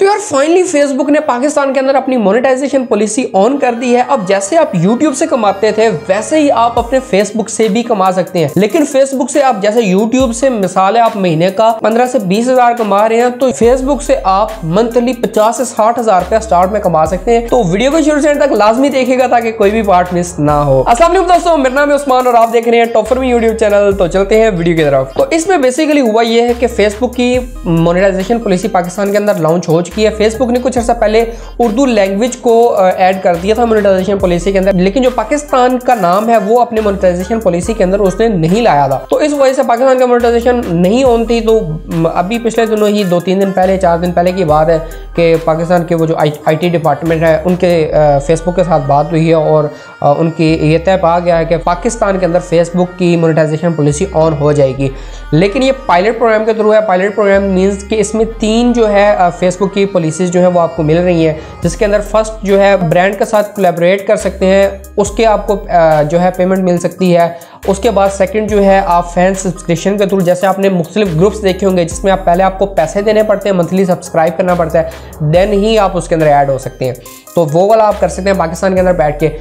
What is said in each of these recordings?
तो यार finally Facebook ने पाकिस्तान के अंदर अपनी मोनेटाइजेशन पॉलिसी ऑन कर दी है। अब जैसे आप यूट्यूब से कमाते थे वैसे ही आप अपने फेसबुक से भी कमा सकते हैं, लेकिन फेसबुक से आप जैसे यूट्यूब से मिसाल है आप महीने का 15 से 20 हजार कमा रहे हैं, तो फेसबुक से आप मंथली 50 से 60 हजार रुपया स्टार्ट में कमा सकते हैं। तो वीडियो को शुरू से एंड तक लाजमी देखिएगा ताकि कोई भी पार्ट मिस ना हो। अस्सलाम वालेकुम दोस्तों, मेरा नाम है उस्मान और आप देख रहे हैं top for me YouTube channel. तो चलते हैं वीडियो की तरफ। तो इसमें बेसिकली हुआ यह है कि फेसबुक की मोनेटाइजेशन पॉलिसी पाकिस्तान के अंदर लॉन्च हो चुकी है। फेसबुक ने कुछ अर्सा पहले उर्दू लैंग्वेज को ऐड कर दिया था मोनेटाइजेशन पॉलिसी के अंदर, लेकिन जो पाकिस्तान का नाम है वो अपने मोनेटाइजेशन पॉलिसी के अंदर उसने नहीं लाया था। तो इस वजह से पाकिस्तान का मोनेटाइजेशन नहीं ऑन थी। तो अभी पिछले दिनों ही 2-3 दिन पहले 4 दिन पहले की बात है कि पाकिस्तान के वो जो IT डिपार्टमेंट है उनके फेसबुक के साथ बात हुई है और उनकी ये तय पा गया है कि पाकिस्तान के अंदर फेसबुक की मोनेटाइजेशन पॉलिसी ऑन हो जाएगी। लेकिन ये पायलट प्रोग्राम के थ्रू है। पायलट प्रोग्राम मींस कि इसमें 3 जो है फेसबुक की पॉलिसीज जो है वो आपको मिल रही हैं, जिसके अंदर फर्स्ट जो है ब्रांड के साथ कोलैबोरेट कर सकते हैं, उसके आपको जो है पेमेंट मिल सकती है। उसके बाद सेकंड जो है आप फैन सब्सक्रिप्शन के थ्रू, जैसे आपने मुख्तलिफ ग्रुप्स देखे होंगे जिसमें आप पहले आपको पैसे देने पड़ते हैं, मंथली सब्सक्राइब करना पड़ता है, देन ही आप उसके अंदर ऐड हो सकते हैं। तो वो वाला आप कर सकते हैं पाकिस्तान के अंदर बैठ के।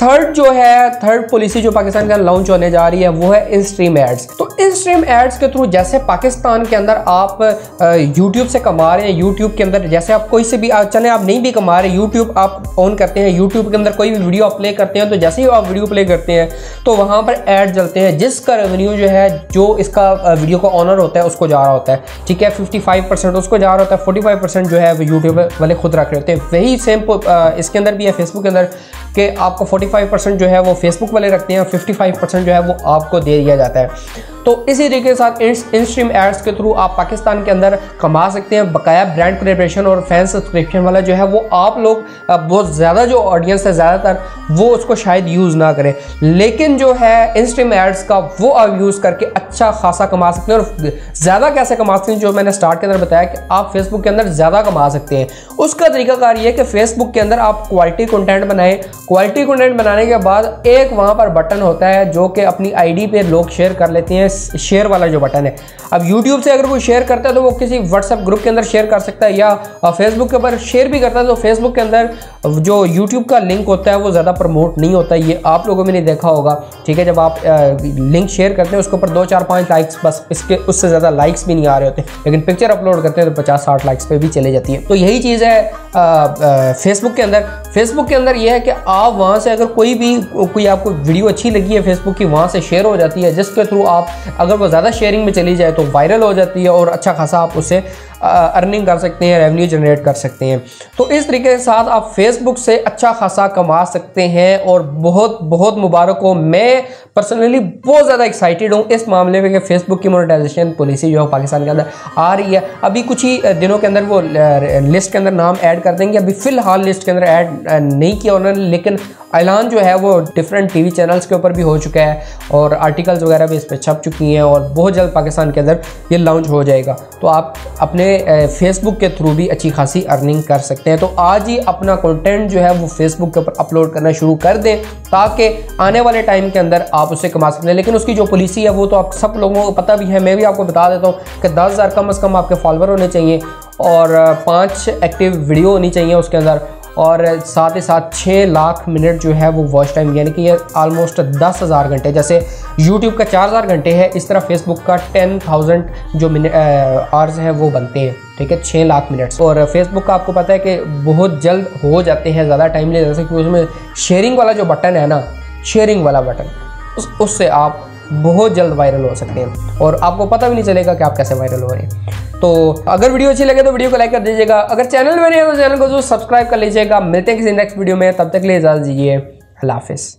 थर्ड पॉलिसी जो पाकिस्तान के अंदर लॉन्च होने जा रही है वो है इन स्ट्रीम एड्स। तो इन स्ट्रीम एड्स के थ्रू जैसे पाकिस्तान के अंदर आप यूट्यूब से कमा रहे हैं, यूट्यूब के अंदर जैसे आप कोई से भी चले आप नहीं भी कमा रहे, यूट्यूब आप ऑन करते हैं, यूट्यूब के अंदर कोई भी वीडियो आप प्ले करते हैं, तो जैसे ही आप वीडियो प्ले करते हैं तो वहाँ पर ऐड चलते हैं, जिसका रेवेन्यू जो है जो इसका वीडियो का ऑनर होता है उसको जा रहा होता है। ठीक है, 55% उसको जा रहा होता है, 45% जो है यूट्यूब वाले खुद रख रहे होते हैं। वही सेम इसके अंदर भी है फेसबुक के अंदर कि आपको 45% जो है वो फेसबुक वाले रखते हैं, 55% जो है वो आपको दे दिया जाता है। तो इसी तरीके के साथ इन स्ट्रीम एड्स के थ्रू आप पाकिस्तान के अंदर कमा सकते हैं। बकाया ब्रांड कोलैबोरेशन और फैन सब्सक्रिप्शन वाला जो है वो आप लोग बहुत ज़्यादा जो ऑडियंस है ज़्यादातर वो उसको शायद यूज़ ना करें, लेकिन जो है इन स्ट्रीम एड्स का वो आप यूज़ करके अच्छा खासा कमा सकते हैं। और ज़्यादा कैसे कमा सकते हैं, जो मैंने स्टार्ट के अंदर बताया कि आप फेसबुक के अंदर ज़्यादा कमा सकते हैं। उसका तरीकाकार ये है कि फेसबुक के अंदर आप क्वालिटी कंटेंट बनाएं। क्वालिटी कंटेंट बनाने के बाद एक वहाँ पर बटन होता है जो कि अपनी ID पे लोग शेयर कर लेते हैं, शेयर वाला जो बटन है। अब YouTube से अगर कोई शेयर करता है तो वो किसी WhatsApp ग्रुप के अंदर शेयर कर सकता है, या फेसबुक के ऊपर शेयर भी करता है। तो फेसबुक के अंदर जो YouTube का लिंक होता है वो ज़्यादा प्रमोट नहीं होता, ये आप लोगों ने देखा होगा। ठीक है, जब आप लिंक शेयर करते हैं उसके ऊपर 2, 4, 5 लाइक्स, बस इसके उससे ज़्यादा लाइक्स भी नहीं आ रहे होते, लेकिन पिक्चर अपलोड करते हैं तो 50-60 लाइक्स पे भी चले जाती है। तो यही चीज़ है फेसबुक के अंदर। फेसबुक के अंदर यह है कि आप वहाँ से अगर कोई आपको वीडियो अच्छी लगी है फेसबुक की, वहाँ से शेयर हो जाती है, जिसके थ्रू आप अगर वो ज़्यादा शेयरिंग में चली जाए तो वायरल हो जाती है और अच्छा खासा आप उससे अर्निंग कर सकते हैं, रेवेन्यू जनरेट कर सकते हैं। तो इस तरीके के साथ आप फेसबुक से अच्छा खासा कमा सकते हैं और बहुत बहुत मुबारक हो। मैं पर्सनली बहुत ज़्यादा एक्साइटेड हूँ इस मामले में कि फेसबुक की मोनेटाइजेशन पॉलिसी जो है पाकिस्तान के अंदर आ रही है। अभी कुछ ही दिनों के अंदर वो लिस्ट के अंदर नाम ऐड कर देंगे। अभी फ़िलहाल लिस्ट के अंदर ऐड नहीं किया उन्होंने, लेकिन ऐलान जो है वो डिफरेंट TV चैनल्स के ऊपर भी हो चुका है और आर्टिकल्स वगैरह भी इस पर छप चुकी हैं और बहुत जल्द पाकिस्तान के अंदर ये लॉन्च हो जाएगा। तो आप अपने फेसबुक के थ्रू भी अच्छी खासी अर्निंग कर सकते हैं। तो आज ही अपना कंटेंट जो है वो फेसबुक के ऊपर अपलोड करना शुरू कर दें ताकि आने वाले टाइम के अंदर आप उससे कमा सकते हैं। लेकिन उसकी जो पॉलिसी है वो तो आप सब लोगों को पता भी है, मैं भी आपको बता देता हूँ कि 10,000 कम से कम आपके फॉलोवर होने चाहिए और 5 एक्टिव वीडियो होनी चाहिए उसके अंदर, और साथ ही साथ 6 लाख मिनट जो है वो वॉच टाइम, यानी कि ये ऑलमोस्ट 10,000 घंटे। जैसे YouTube का 4,000 घंटे है, इस तरह फेसबुक का 10,000 जो आवर्स हैं वो बनते हैं। ठीक है, 6 लाख मिनट्स। और फेसबुक का आपको पता है कि बहुत जल्द हो जाते हैं, ज़्यादा टाइम ले जैसे कि उसमें शेयरिंग वाला जो बटन है ना, शेयरिंग वाला बटन, उससे आप बहुत जल्द वायरल हो सकते हैं और आपको पता भी नहीं चलेगा कि आप कैसे वायरल हो रहे हैं। तो अगर वीडियो अच्छी लगे तो वीडियो को लाइक कर दीजिएगा। अगर चैनल में नहीं है तो चैनल को जरूर सब्सक्राइब कर लीजिएगा। मिलते हैं किसी नेक्स्ट वीडियो में, तब तक के लिए इजाज़त दीजिए। अल्लाह हाफिज़।